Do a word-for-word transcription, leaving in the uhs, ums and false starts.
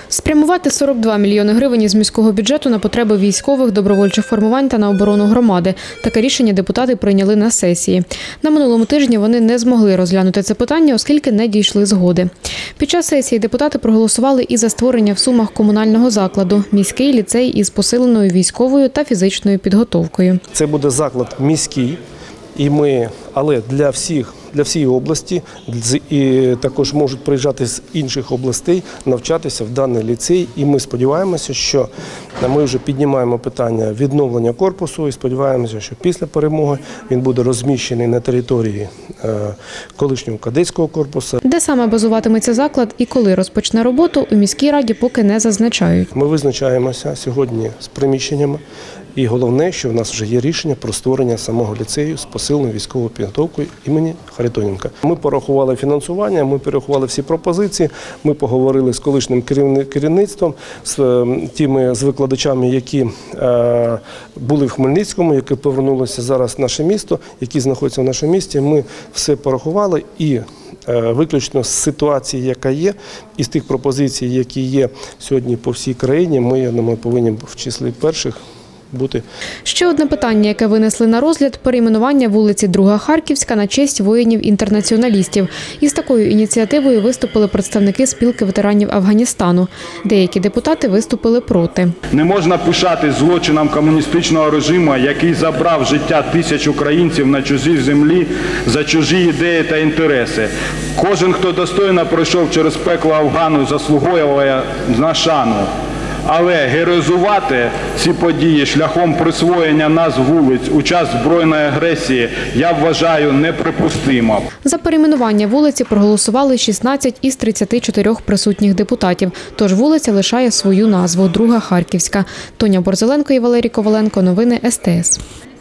Спрямувати сорок два мільйони гривень із міського бюджету на потреби військових, добровольчих формувань та на оборону громади. Таке рішення депутати прийняли на сесії. На минулому тижні вони не змогли розглянути це питання, оскільки не дійшли згоди. Під час сесії депутати проголосували і за створення в Сумах комунального закладу – міський ліцей із посиленою військовою та фізичною підготовкою. Це буде заклад міський, і ми, але для всіх, для всієї області, і також можуть приїжджати з інших областей, навчатися в даний ліцей. І ми сподіваємося, що ми вже піднімаємо питання відновлення корпусу і сподіваємося, що після перемоги він буде розміщений на території колишнього кадетського корпусу. Де саме базуватиметься заклад і коли розпочне роботу, у міській раді поки не зазначають. Ми визначаємося сьогодні з приміщеннями. І головне, що в нас вже є рішення про створення самого ліцею з посиленою військовою підготовкою імені Харитоненка. Ми порахували фінансування, ми порахували всі пропозиції, ми поговорили з колишнім керівництвом, з тими з викладачами, які були в Хмельницькому, які повернулися зараз в наше місто, які знаходяться в нашому місті. Ми все порахували і виключно з ситуації, яка є, і з тих пропозицій, які є сьогодні по всій країні, ми, я думаю, повинні в числі перших бути. Ще одне питання, яке винесли на розгляд – перейменування вулиці Друга Харківська на честь воїнів-інтернаціоналістів. Із такою ініціативою виступили представники спілки ветеранів Афганістану. Деякі депутати виступили проти. Не можна пишати злочином комуністичного режиму, який забрав життя тисяч українців на чужій землі за чужі ідеї та інтереси. Кожен, хто достойно пройшов через пекло Афгану, заслуговує на шану. Але героїзувати ці події шляхом присвоєння назв вулиць у час збройної агресії я вважаю неприпустимо. За перейменування вулиці проголосували шістнадцять із тридцяти чотирьох присутніх депутатів. Тож вулиця лишає свою назву – Друга Харківська. Тоня Борзеленко і Валерій Коваленко. Новини ес те ес.